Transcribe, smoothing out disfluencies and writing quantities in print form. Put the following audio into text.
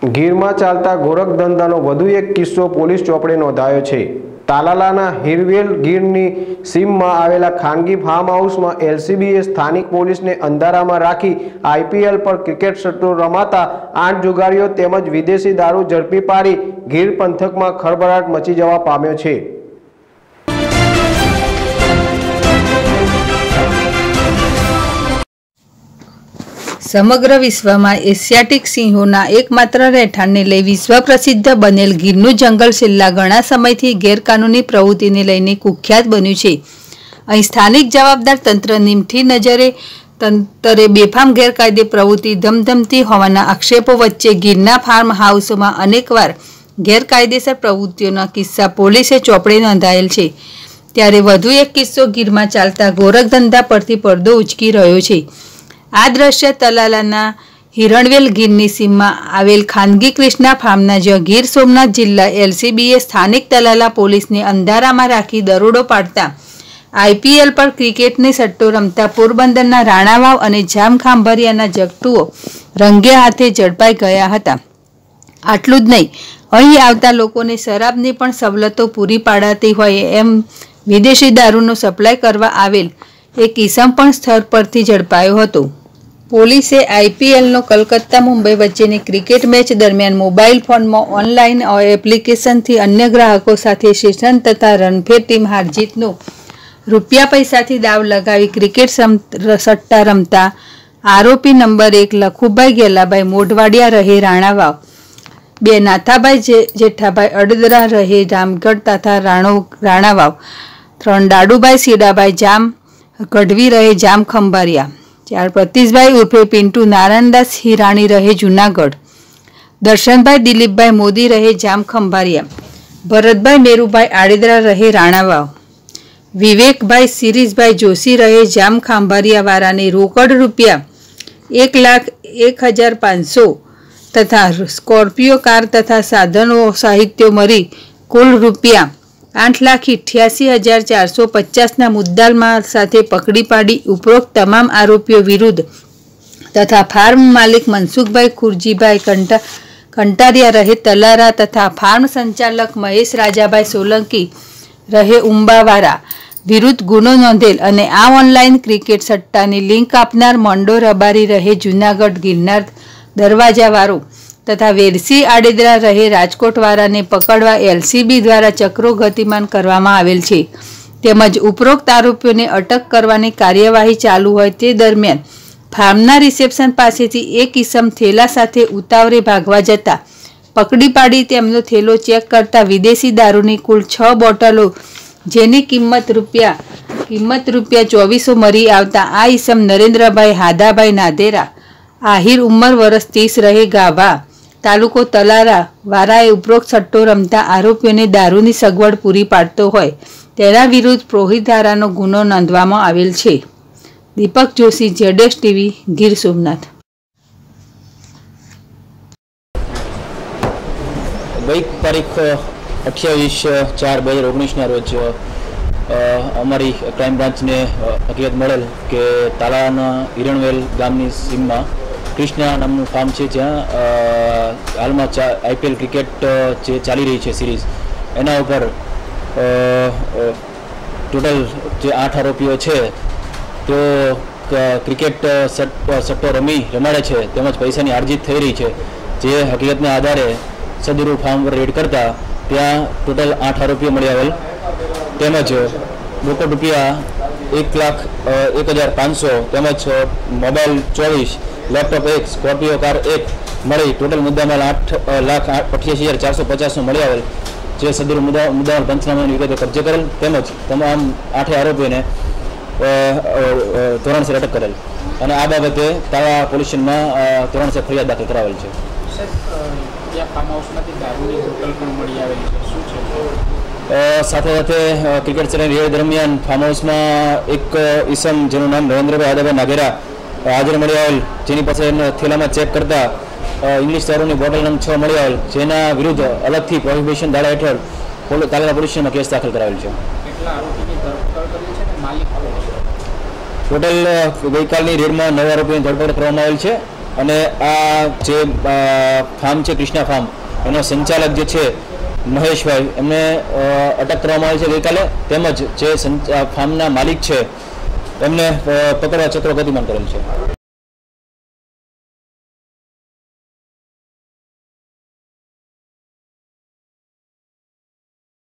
ગીરમાં ચાલતા ગોરખધંધાનો વધુ એક કિસ્સો પોલીસ ચોપડે નોંધાયો છે। તાલાલાના હિરવેલ ગીરની સીમમાં આવેલા ખાનગી ફાર્મ હાઉસમાં એલસીબીએ સ્થાનિક પોલીસને અંધારામાં રાખી આઈપીએલ પર ક્રિકેટ સટ્ટો રમાતા 8 જુગારીઓ તેમજ વિદેશી દારૂ ઝડપી પાડી ગીર પંથકમાં ખળભળાટ મચી જવા પામ્યો છે। સમગ્ર વિશ્વમાં એશિયાટિક સિંહોના એકમાત્ર રહેઠાણને લઈ વિશ્વ પ્રસિદ્ધ બનેલ ગીરનું જંગલ છેલ્લા ઘણા સમયથી ગેરકાનૂની પ્રવૃત્તિને લઈને કુખ્યાત બન્યું છે। અહીં સ્થાનિક જવાબદાર તંત્રની મીઠી નજરે તંત્રે બેફામ ગેરકાયદે પ્રવૃત્તિ ધમધમતી હોવાના આક્ષેપો વચ્ચે ગીરના ફાર્મ હાઉસમાં અનેકવાર ગેરકાયદેસર પ્રવૃત્તિઓના કિસ્સા પોલીસે ચોપડે નોંધાયેલ છે। ત્યારે વધુ એક કિસ્સો ગીરમાં ચાલતા ગોરખધંધા પરથી પડદો ઉચકી રહ્યો છે। આ દ્રશ્ય તલાલાના હિરણવેલ ગીરની સીમમાં આવેલ ખાનગી કૃષ્ણા ફાર્મના જ્યાં ગીર સોમનાથ જિલ્લા એલસીબીએ સ્થાનિક તલાલા પોલીસને અંધારામાં રાખી દરોડો પાડતા આઈપીએલ પર ક્રિકેટની સટ્ટો રમતા પોરબંદરના રાણાવાવ અને જામખાંભરિયાના જગતુઓ રંગે હાથે ઝડપાઈ ગયા હતા। આટલું જ નહીં, અહીં આવતા લોકોને શરાબની પણ સવલતો પૂરી પાડાતી હોય એમ વિદેશી દારૂનો સપ્લાય કરવા આવેલ એક ઇસમ પણ સ્થળ પરથી ઝડપાયો હતો। પોલીસે આઈપીએલનો કલકત્તા મુંબઈ વચ્ચેની ક્રિકેટ મેચ દરમિયાન મોબાઈલ ફોનમાં ઓનલાઈન એપ્લિકેશનથી અન્ય ગ્રાહકો સાથે સેશન તથા રનફેર ટીમ હારજીતનો રૂપિયા પૈસાથી દાવ લગાવી ક્રિકેટ સટ્ટા રમતા આરોપી નંબર 1 લખુભાઈ ગેલાભાઈ મોઢવાડિયા રહે રાણાવાવ, 2 નાથાભાઈ જેઠાભાઈ અડદરા રહે રામગઢ તથા રાણાવાવ, 3 દાડુભાઈ સીડાભાઈ જામ ગઢવી રહે જામ ખંભારિયા, 4 પ્રતિશભાઈ ઉર્ફે પિન્ટુ નારાયણદાસ હિરાણી રહે જુનાગઢ, દર્શનભાઈ દિલીપભાઈ મોદી રહે જામ ખંભારિયા, ભરતભાઈ મેરુભાઈ આડેદરા રહે રાણાવાવ, વિવેકભાઈ શિરીષભાઈ જોશી રહે જામ ખાંભારિયા વાળાને રોકડ રૂપિયા 1,01,500 તથા સ્કોર્પિયો કાર તથા સાધનો સાહિત્યો મળી કુલ રૂપિયા 8,88,450ના મુદ્દામાલ સાથે પકડી પાડી ઉપરોક્ત તમામ આરોપીઓ વિરુદ્ધ તથા ફાર્મ માલિક મનસુખભાઈ ખુરજીભાઈ કંટારિયા રહે તલારા તથા ફાર્મ સંચાલક મહેશ રાજાભાઈ સોલંકી રહે ઉંબાવાડા વિરુદ્ધ ગુનો નોંધેલ અને આ ઓનલાઈન ક્રિકેટ સટ્ટાની લિંક આપનાર મોન્ડો રબારી રહે જુનાગઢ ગિરનાર દરવાજાવાળો તથા વેરસી આડેદરા રહે રાજકોટવાળાને પકડવા એલસીબી દ્વારા ચક્રો ગતિમાન કરવામાં આવેલ છે। તેમજ ઉપરોક્ત આરોપીઓને અટક કરવાની કાર્યવાહી ચાલુ હોય તે દરમિયાન ફાર્મના રિસેપ્શન પાસેથી એક ઇસમ થેલા સાથે ઉતાવળે ભાગવા જતા પકડી પાડી તેમનો થેલો ચેક કરતા વિદેશી દારૂની કુલ 6 બોટલો જેની કિંમત રૂપિયા 2400 મળી આવતા આ ઇસમ નરેન્દ્રભાઈ હાદાભાઈ નાધેરા આહિર ઉંમર વર્ષ 30 રહે ગાભા તાલુકો તલારા વારાએ ઉપરોક્ત સટ્ટો રમતા આરોપીઓને દારૂની સગવડ પૂરી પાડતો હોય તેના વિરુદ્ધ પ્રોહિત ધારાનો ગુનો નોંધવામાં આવેલ છે। દીપક જોશી, જેડેશ ટીવી, ગીર સોમનાથ। ગઈ તારીખ 28/4/2019ના રોજ અમારી ક્રાઇમ બ્રાન્ચને હકીકત મળેલ કે તાલાના હિરણવેલ ગામની સીમમાં કૃષ્ણા નામનું ફાર્મ છે જ્યાં હાલમાં આઈપીએલ ક્રિકેટ જે ચાલી રહી છે સિરીઝ એના ઉપર ટોટલ જે 8 આરોપીઓ છે તેઓ ક્રિકેટ સટ્ટો રમાડે છે તેમજ પૈસાની હારજીત થઈ રહી છે। જે હકીકતના આધારે સદરૂ ફાર્મ પર રેડ કરતા ત્યાં ટોટલ 8 આરોપીઓ મળી આવેલ તેમજ રોકડ રૂપિયા 1,01,500 તેમજ મોબાઈલ 24, લેપટોપ 1, સ્કોર્પિયો કાર 1 મળી ટોટલ મુદ્દામાલ 8,88,450નો મળી આવેલ। જે સદરૂ મુદ્દામાલ પંચનામાની વિગતો કબજે કરેલ તેમજ તમામ 8 આરોપીઓને ધોરણસર અટક કરેલ અને આ બાબતે તાલા પોલીસ સ્ટેશનમાં ધોરણસર ફરિયાદ દાખલ કરાવેલ છે। સાથે સાથે ક્રિકેટ ચેનલ રેડ દરમિયાન ફાર્મ હાઉસમાં એક ઈસમ જેનું નામ નરેન્દ્રભાઈ આદાભાઈ નાઘેરા હાજર મળી આવેલ જેની પાસે થેલામાં ચેક કરતા ઇંગ્લિશ દારૂની બોટલ નંબર 6 મળી આવેલ જેના વિરુદ્ધ અલગથી પ્રોહિબિશન ધારા હેઠળ તાલાલા પોલીસ સ્ટેશનમાં કેસ દાખલ કરાવેલ છે। ટોટલ ગઈકાલની રેડમાં 9 આરોપીની ધરપકડ કરવામાં આવેલ છે અને આ જે ફાર્મ છે કૃષ્ણા ફાર્મ એનો સંચાલક જે છે મહેશભાઈ એમને અટક કરવામાં આવી છે ગઈકાલે, તેમજ જે ફાર્મના માલિક છે એમને પકડવા ચક્રો ગતિમાન કરેલ છે.